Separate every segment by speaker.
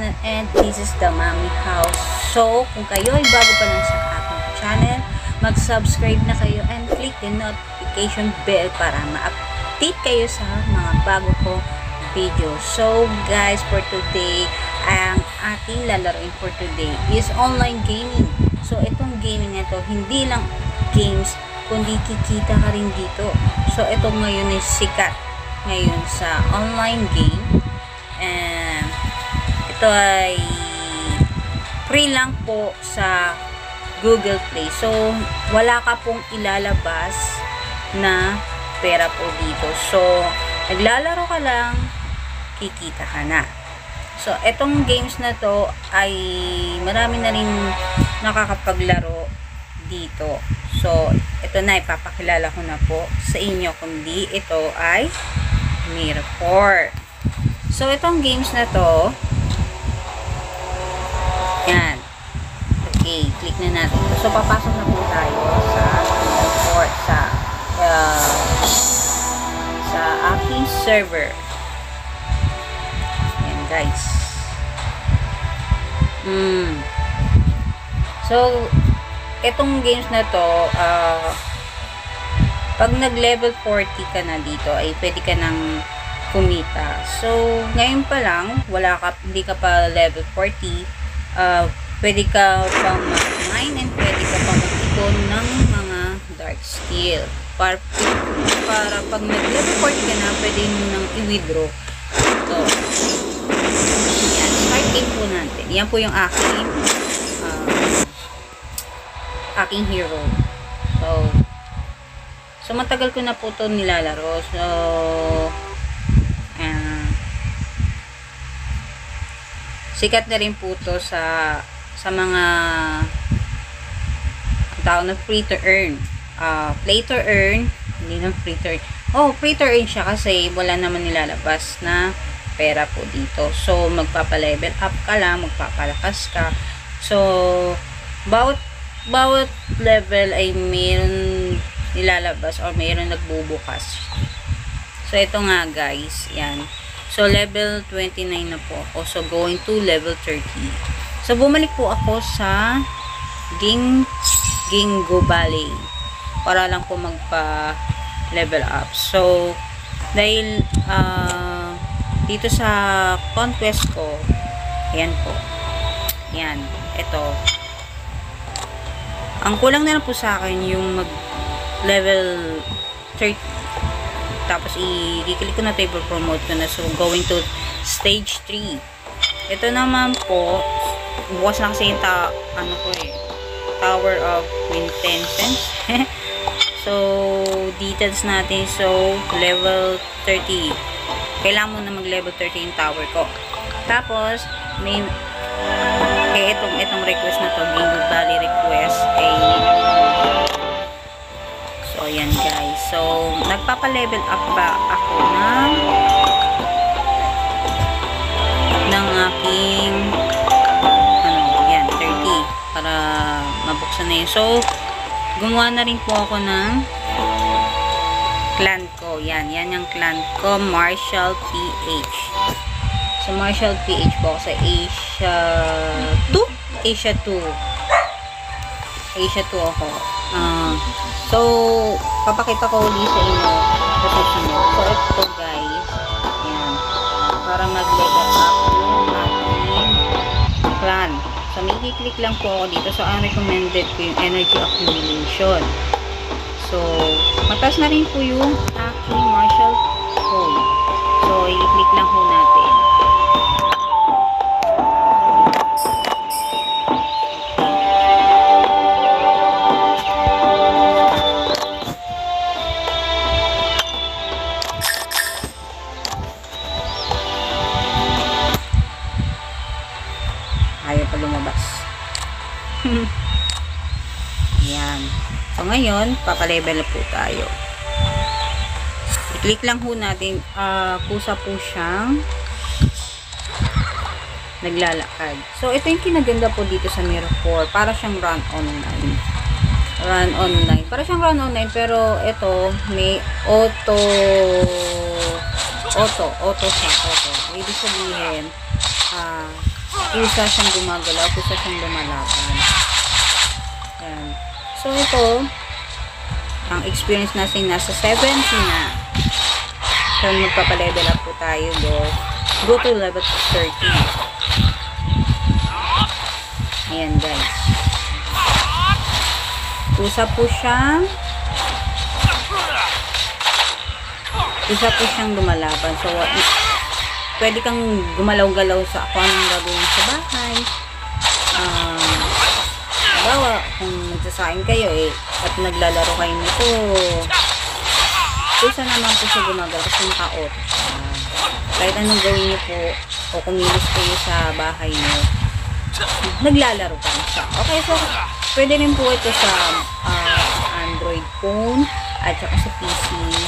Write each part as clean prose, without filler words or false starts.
Speaker 1: everyone, and this is the Mommy House. So, kung kayo ay bago pa lang sa aking channel, mag-subscribe na kayo and click the notification bell para ma-update kayo sa mga bago ko video. So, guys, for today, ang ating lalaroin for today is online gaming. So, itong gaming na to, hindi lang games, kundi kikita ka rin dito. So, ito ngayon is sikat ngayon sa online game. And ito ay free lang po sa Google Play. So, wala ka pong ilalabas na pera po dito. So, naglalaro ka lang, kikita ka na. So, etong games na to ay marami na rin nakakapaglaro dito. So, ito na, ipapakilala ko na po sa inyo kundi ito ay Mirror 4. So, itong games na to, yan. Okay, click na natin. So, papasok na po tayo sa report sa aking server. Yan, guys. So, itong games na to, pag nag-level 40 ka na dito, ay pwede ka nang kumita. So, ngayon pa lang, hindi ka pa level 40, pwede ka pang mag-mine and pwede ka pang mag-ipon ng mga dark skill. Para pag nag-level 40 ka na, pwede mo nang i-withdraw. So, yan, start game po natin. Yan po yung aking hero. So, matagal ko na po ito nilalaro. So, sikat na rin po to sa mga tao na free to earn. Play to earn, hindi na free to earn. Oh, free to earn siya kasi wala naman nilalabas na pera po dito. So, magpapa-level up ka lang, magpapalakas ka. So, bawat level ay mayroon nilalabas or mayroon nagbubukas. So, ito nga guys, yan. So, level 29 na po ako. So, going to level 30. So, bumalik po ako sa Gingo Valley para lang po magpa-level up. So, dahil dito sa conquest ko, ayan po. Ayan, ito. Ang kulang na lang po sa akin yung mag-level 30. Tapos, i-click ko na ito, i-promote ko na. So, going to stage 3. Ito naman po, bukas na kasi yung Tower of Quintessence. So, details natin. So, level 30. Kailangan mo na mag-level 30 yung tower ko. Tapos, itong request na to, Gingo Valley request, so, ayan guys. So, nagpapa-level up ba ako ng aking yan, 30 para mabuksan na yun. So, gumawa na rin po ako ng clan ko. Yan yung clan ko, Marshall PH. So, Marshall PH po ako sa Asia 2? Asia 2 ako. So, papakita ko ulit sa inyo sa susunod. So, ito guys, ayan, para mag-level up yung ating clan. So, may i-click lang po ako dito. So, ang recommended ko yung energy accumulation. So, mataas na rin po yung aking martial hole. So, i-click lang po natin. Ayaw pa lumabas. Ayan. So, ngayon, papalevel po tayo. I-click lang po natin. Kusa po siyang naglalakad. So, ito yung kinaganda po dito sa Mirror 4. Para siyang run online. Para siyang run online, pero ito, may auto siya. Ibig sabihin, kusa siyang gumagalaw, kusa siyang lumalaban. Yan. So, ito, ang experience natin nasa 70 na. So, magpapalevel up po tayo, go to level 30. Ayan, guys. Kusa po siyang lumalaban. So, pwede kang gumalaw-galaw sa kung anong gagawin sa bahay. Halimbawa, kung nagsasain kayo at naglalaro kayo nito, kusa naman po siya gumagalaw kasi naka-auto siya. Kahit anong gawin niyo po o kumilos kayo sa bahay niyo, naglalaro pa rin siya. Okay, so pwede rin po ito sa Android phone at saka sa PC.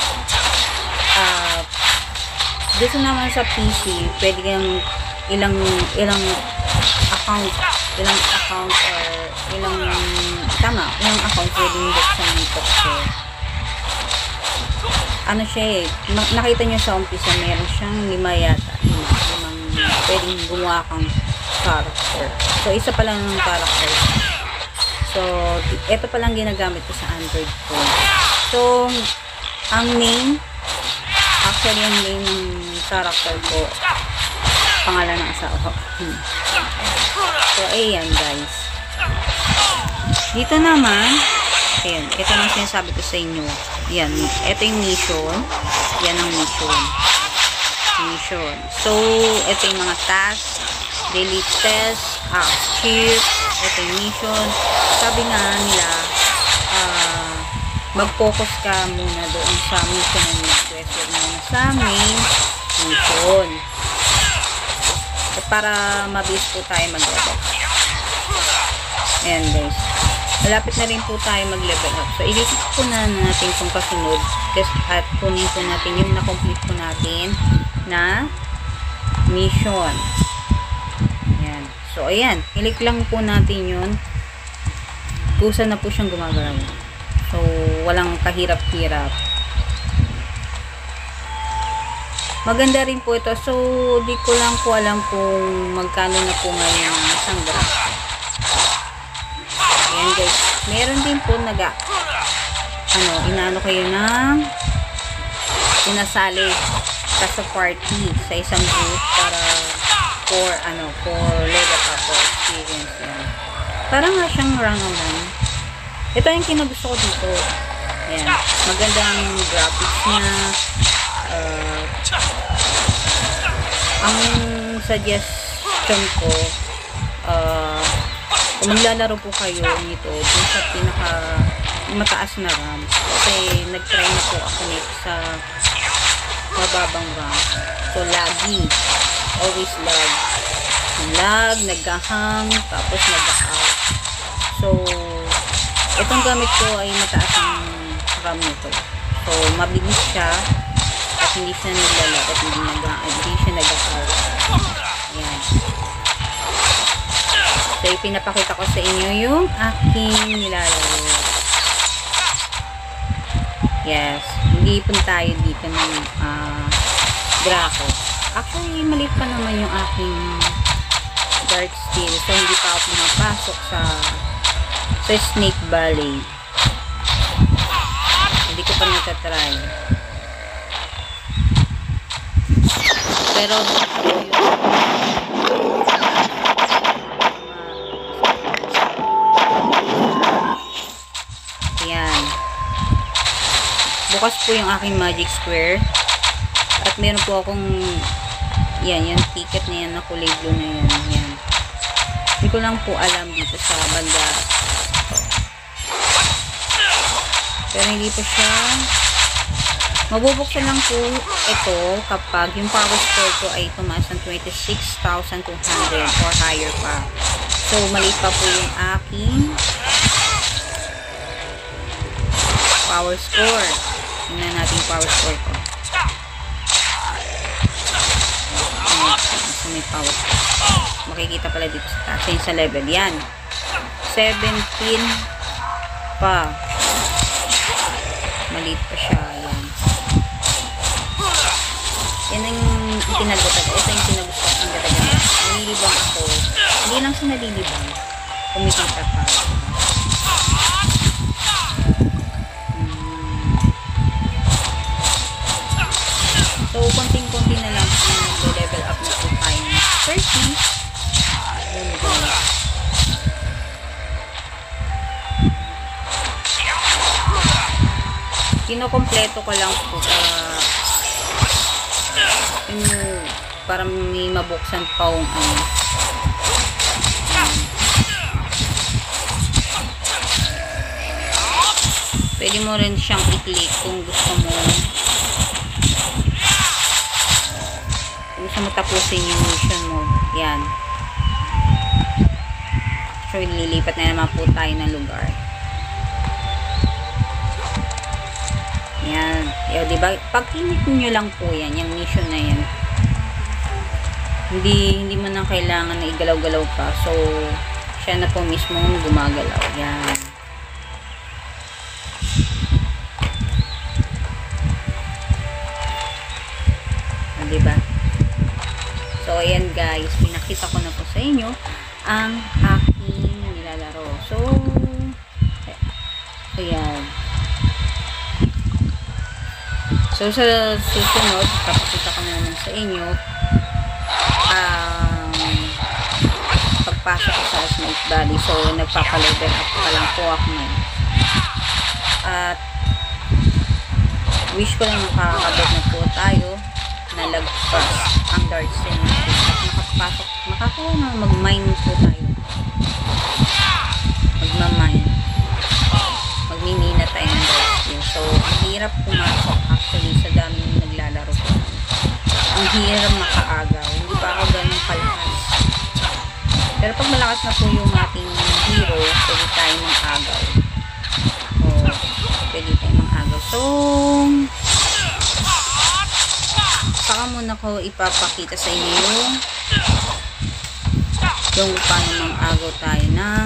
Speaker 1: Dito naman sa PC, pwede kang ilang account or ilang account pwedeng buksan dito kasi ano siya nakita nyo sa umpisa, meron siyang 5 yata, 5 pwedeng gumawa kang character. So, isa pa lang ng character. So, ito pa lang ginagamit ko sa Android phone. So, ang name, actually, ang name ng character ko, pangalan ng asawa ko. So, ayan, guys. Dito naman, ayan, ito na sinasabi ko sa inyo. Yan, ito yung mission. Yan ang mission. So, ito yung mga task, daily test, cheer, ito yung mission. Sabi nga nila, mag-focus ka muna doon sa mission na request muna sa main mission. At para mabilis po tayo mag-level. Ayan, guys. Malapit na rin po tayo mag-level up. So, i-list po na natin kung kasunod. At kunin po natin yung na-complete po natin na mission. Ayan. So, ayan. Ilik lang po natin yun. Kusa na po siyang gumagalaw. So, walang kahirap-hirap. Maganda rin po ito. So, di ko lang po alam kung magkano na po ngayon ang isang graph. Ayan, guys. Meron din po inaano kayo ng sinasali ka sa party sa isang group para for level up po experience yan. Parang nga siyang rangaman. Ito yung kinagusto ko dito. Ayan. Magandang graphics niya. Ang suggestion ko, kung maglalaro po kayo nito dun sa pinaka mataas na RAM, kasi nag-try na po ako nito sa mababang RAM. So, laggy. Always lag, nag-hang, tapos nag-out. So, itong gamit ko ay mataas ang RAM nito. So, mabilis siya at hindi siya naglalag at hindi siya nag-out. Ayan. So, ipinapakita ko sa inyo yung aking nilalaro. Yes. Mag-iipon tayo dito ng Draco. Actually, maliit pa naman yung aking Dark Steel. So, hindi pa ako pumapasok sa Snake Valley. Hindi ko pa natatry. Pero, ayan. Bukas po yung aking Magic Square. At meron po akong yan, yung ticket na yan na kulay blue na yan. Yan. Hindi ko lang po alam dito sa banda. Pero hindi pa siya mabubuksan lang po ito kapag yung power score ko ay tumaas ng 26,200 or higher pa. So, maliit pa po yung aking power score. Tingnan natin yung power score ko. May power score. Makikita pala dito sa taas. Sa level. Yan. 17 pa. Maliit pa siya. Yan. Yan ang tinagutan. Ito yung tinagutan. Ang gatagan. nalilibang ako, hindi lang siya nalilibang, kumikita pa. So, konting-konti na lang level up na po tayo ng 30. Ayun guys. Kinokompleto ko lang po para may mabuksan pa yung pwede mo rin siyang i-click kung gusto mo tapusin yung mission mo. Yan. So, lilipat na naman po tayo ng lugar. Yan. Yo, diba? Pag click nyo lang po yan, yung mission na yan. Hindi mo na kailangan na igalaw-galaw pa. So, siya na po mismo gumagalaw. Yan. Diba? So, ayan guys, pinakita ko na po sa inyo ang aking nilalaro. So, ayan. So, sa susunod, papakita ko na naman sa inyo pagpasok ko sa Snake Valley. So, nagpapalevel up pa lang po ako ngayon. At, wish ko lang makakabot na po tayo na lagpas ang Dark Cemetery at makapasok, makakuha na mag-mine po tayo. Magmamine. Magmimina tayo ng Dark Cemetery. So, ang hirap pumasok actually sa dami ng naglalaro po. Ang hirap makaagaw. Hindi pa ako ganun kalakas. Pero pag malakas na po yung ating hero, pwede tayo mag-agaw. So, pwede tayo mag-agaw. So, saka muna ko ipapakita sa inyo yung paano mang-agaw tayo ng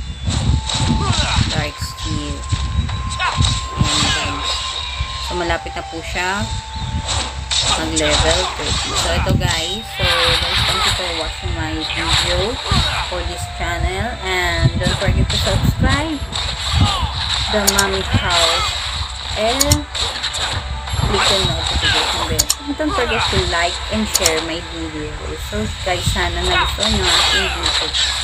Speaker 1: Dark Steel. Ayan guys. So malapit na po siya mag-level 30. So ito guys. So guys, thank you for watching my video for this channel. And don't forget to subscribe the Mommy House and click the notification bell. Don't forget to like and share my video. So guys, sana nagustuhan nyo aking video.